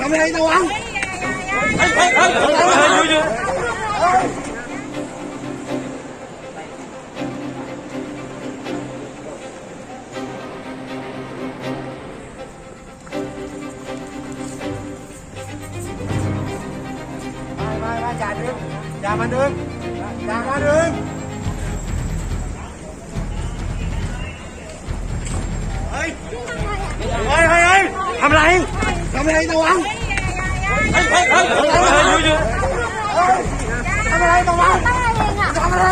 ำอะไรระวังอย่ามาดึงเฮ้ยทำอะไรระวังทำอะไรระวังทำอะไร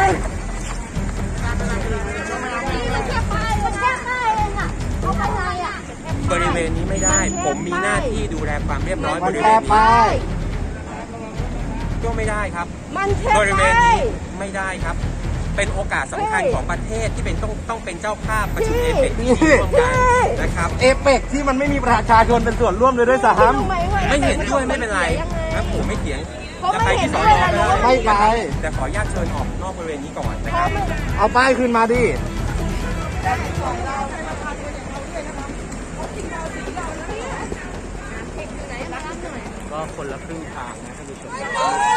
บริเวณนี้ไม่ได้ผมมีหน้าที่ดูแลความเรียบร้อยบริเวณนี้ก็ไม่ได้ครับบริเวณนี้ไม่ได้ครับเป็นโอกาสสำคัญของประเทศที่เป็นต้องเป็นเจ้าภาพประชุมเอเปกที่ร่วมกันนะครับเอเปกที่มันไม่มีประชาชนเป็นส่วนร่วมเลยด้วยซ้ำไม่เห็นด้วยไม่เป็นไรนะผมไม่เถียงจะไปที่สอนอไม่ไปแต่ขออนุญาตเชิญออกนอกบริเวณนี้ก่อนนะครับเอาป้ายขึ้นมาดิก็คนละครึ่งทางนะท่านผู้ชม